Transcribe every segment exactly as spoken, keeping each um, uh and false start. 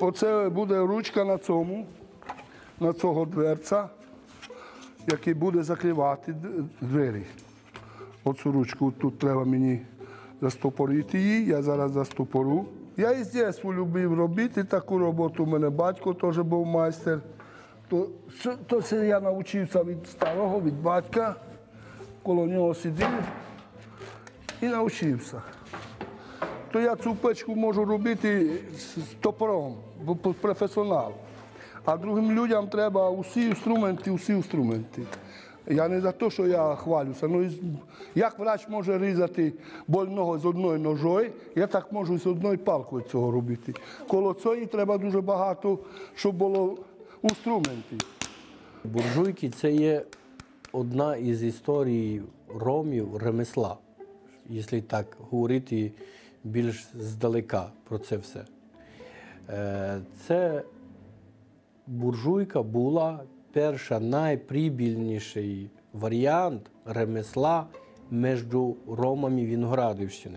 Оце буде ручка на цьому, на цього дверця, який буде закривати двері. Оцю ручку тут треба мені застопорити її, я зараз застопорю. Я із дитинства любив робити таку роботу, у мене батько теж був майстер. То, то це я навчився від старого, від батька, коло нього сидів і навчився. То я цю печку можу робити з топором, професіонал. А другим людям треба усі інструменти, усі інструменти. Я не за те, що я хвалюся, але як врач може різати больного з одною ножою, я так можу з одною палкою цього робити. Коло цієї треба дуже багато, щоб було інструментів. Буржуйки – це є одна із історій ромів ремесла, якщо так говорити більш здалека про це все. Це буржуйка була перша найприбільніший варіант ремесла між ромами Виноградівщини.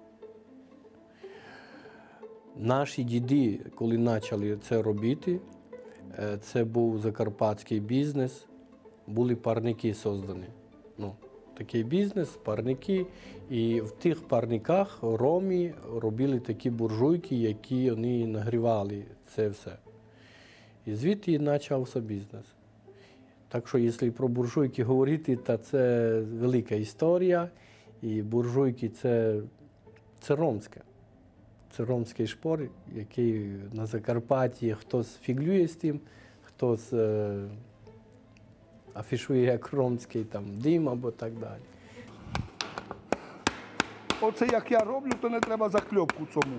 Наші діди, коли почали це робити, це був закарпатський бізнес, були парники создані. Ну, такий бізнес, парники, і в тих парниках ромі робили такі буржуйки, які вони нагрівали це все. І звідти і почався бізнес. Так що, якщо про буржуйки говорити, то це велика історія, і буржуйки це, це ромське. Це ромський шпор, який на Закарпатті хтось фіглює з тим, хтось е, афішує як ромський там, дим або так далі. Оце як я роблю, то не треба закльопку цьому.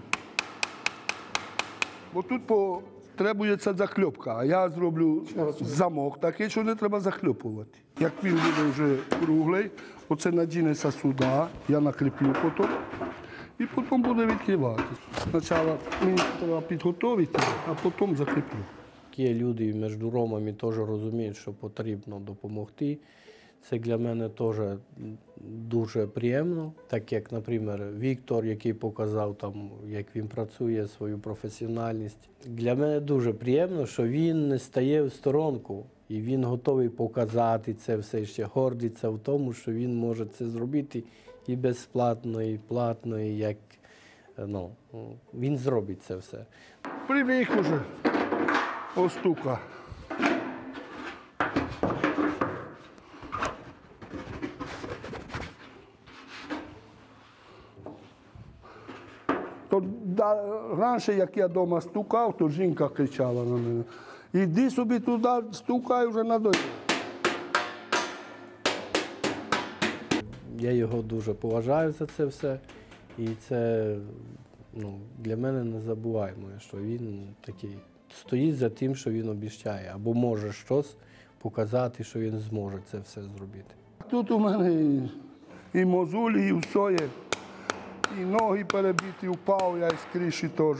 Бо тут потребується закльопка, а я зроблю замок такий, що не треба закльопувати. Як він буде вже круглий, оце надінеться сюди, я накріплю потім. І потім буде відкриватися. Спочатку мені треба підготувати, а потім закріплю. Є люди між ромами теж розуміють, що потрібно допомогти. Це для мене теж дуже приємно. Так як, наприклад, Віктор, який показав, там, як він працює, свою професіональність. Для мене дуже приємно, що він не стає в сторонку. І він готовий показати це все, ще гордиться в тому, що він може це зробити і безплатно, і платно, і як, ну, він зробить це все. Привик уже остука. То да, раніше, як я вдома стукав, то жінка кричала на мене. Іди собі туди, стукай вже надоїло. Я його дуже поважаю за це все. І це, ну, для мене незабуваємо, що він такий стоїть за тим, що він обіцяє, або може щось показати, що він зможе це все зробити. Тут у мене і, і мозолі, і все є. І ноги перебиті, впав я із криші теж.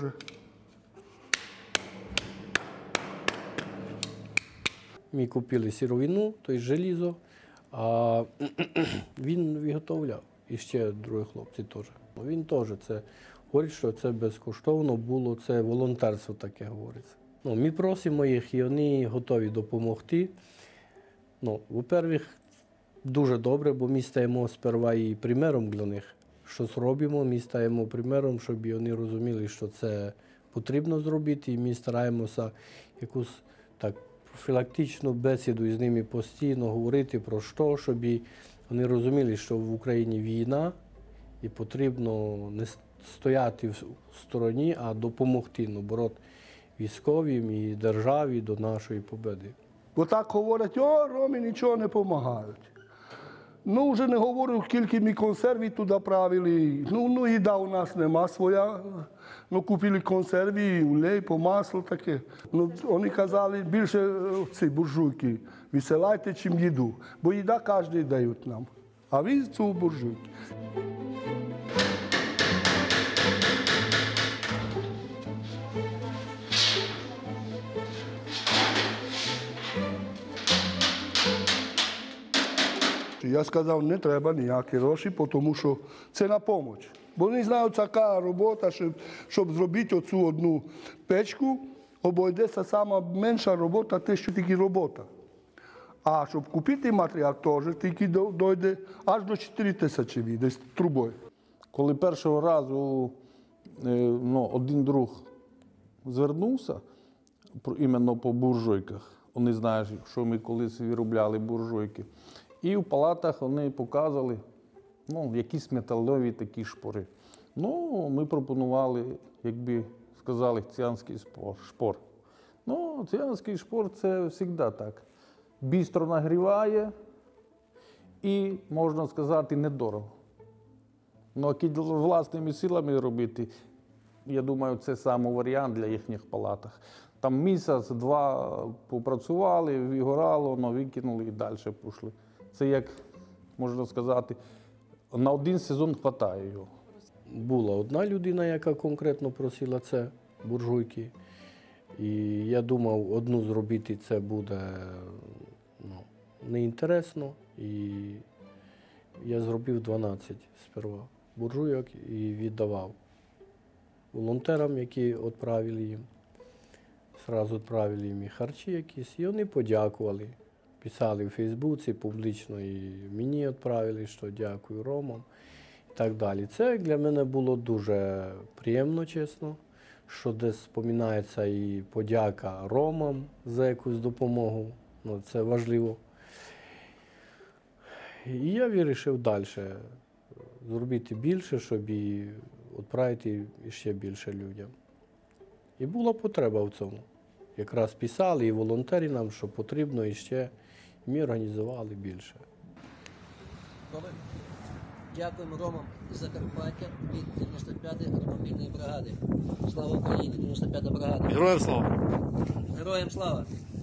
Ми купили сировину, тобто желізо, а він виготовляв. І ще другі хлопці теж. Він теж це говорить, що це безкоштовно було, це волонтерство таке говориться. Ну, ми просимо їх, і вони готові допомогти. Ну, по-перше, дуже добре, бо ми стаємо сперва і примером для них. Щось робимо, ми стаємо примером, щоб вони розуміли, що це потрібно зробити, і ми стараємося якусь так профілактичну бесіду з ними постійно говорити про що, щоб вони розуміли, що в Україні війна і потрібно не стояти в стороні, а допомогти, наоборот, військовим і державі до нашої победи. Бо так говорять, о, ромі нічого не допомагають. Ну, вже не говорю, скільки ми консервів туди правили. Ну, ну, їда у нас нема своя. Ну, купили консерви, улей, по маслу таке. Ну, вони казали, більше ці буржуйки висилайте, чим їду. Бо їда кожен дають нам. А ви цю буржуйки. Я сказав, не треба ніякі гроші, тому що це на допомогу. Бо не знаю, така робота, щоб, щоб зробити оцю одну печку, обійдеться сама менша робота, те, що тільки робота. А щоб купити матеріал, теж тільки дойде аж до чотири тисячі вийде з трубою. Коли першого разу е, ну, один друг звернувся про- іменно по буржуйках, вони знають, що ми колись виробляли буржуйки, і в палатах вони показували ну, якісь металеві такі шпори. Ну, ми пропонували, якби сказали, ціанський спор- шпор. Ну, ціанський шпор – це завжди так. Бістро нагріває і, можна сказати, недорого. Ну, а власними силами робити, я думаю, це саме варіант для їхніх палатах. Там місяць-два попрацювали, вигорало, но викинули і далі пішли. Це як, можна сказати, на один сезон вистачає його. Була одна людина, яка конкретно просила це, буржуйки. І я думав, одну зробити це буде ну, неінтересно. І я зробив дванадцять сперва буржуйок і віддавав волонтерам, які відправили їм. Зразу відправили їм і харчі якісь, і вони подякували. Писали в Фейсбуці публічно, і мені відправили, що дякую Ромам і так далі. Це для мене було дуже приємно, чесно, що десь споминається і подяка Ромам за якусь допомогу. Ну, це важливо. І я вирішив далі зробити більше, щоб і відправити ще більше людям. І була потреба в цьому. Якраз писали і волонтери нам, що потрібно і ще, і ми організували більше. Добре. Дякуємо Ромам із Закарпаття від дев'яносто п'ятої автомобільної бригади. Слава Україні, дев'яносто п'ята бригада. Героям слава! Героям слава!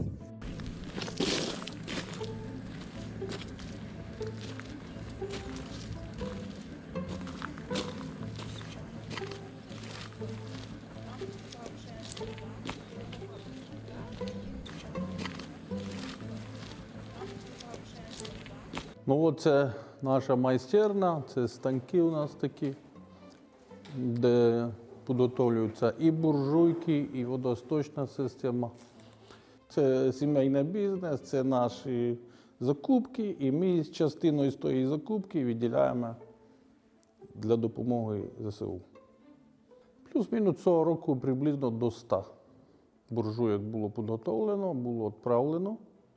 Ну, от це наша майстерня, це станки у нас такі, де підготовлюються і буржуйки, і водосточна система. Це сімейний бізнес, це наші закупки, і ми частину з тої закупки відділяємо для допомоги ЗСУ. Плюс-мінус цього року приблизно до ста буржуйок було підготовлено, було відправлено.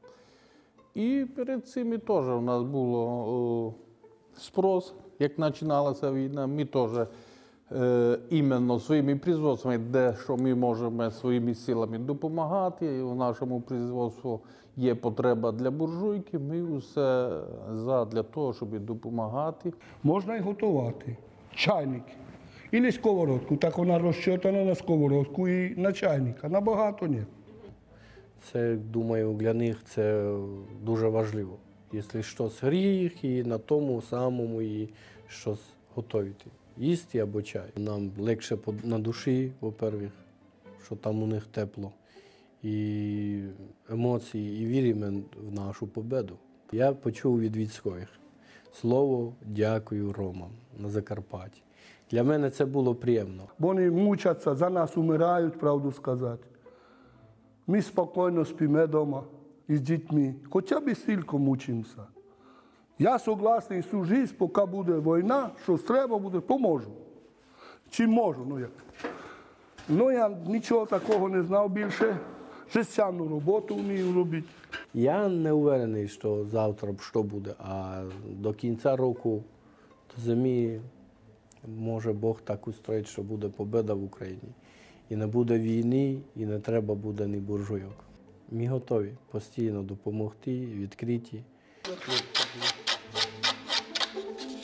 І перед цим теж у нас було спрос, як починалася війна. Ми теж е, іменно своїми производствами, де що ми можемо своїми силами допомагати. І в нашому производстві є потреба для буржуйки, ми все за для того, щоб допомагати. Можна і готувати. Чайник. Ілі сковородку, так вона розчитана на сковородку і на чайник, а набагато ні. Це, думаю, для них це дуже важливо. Якщо щось гріє їх, і на тому самому і щось готувати. Їсти або чай. Нам легше на душі, по-перше, що там у них тепло. І емоції, і віримо в нашу победу. Я почув від військових слово «Дякую Ромам» на Закарпатті. Для мене це було приємно. Вони мучаться, за нас умирають, правду сказати. Ми спокійно спимо вдома із дітьми, хоча б стільки мучимося. Я согласний всю життя, поки буде війна, що треба буде, поможу. Чим можу, ну як. Ну я нічого такого не знав більше, жестяну роботу вмію робити. Я не впевнений, що завтра що буде, а до кінця року, до зими, може Бог так устроїть, що буде победа в Україні. І не буде війни, і не треба буде ні буржуйок. Ми готові постійно допомогти, відкриті.